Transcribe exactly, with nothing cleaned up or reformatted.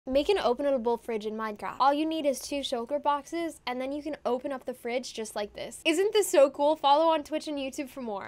Make an openable fridge in Minecraft. All you need is two shulker boxes, and then you can open up the fridge just like this. Isn't this so cool? Follow on Twitch and YouTube for more.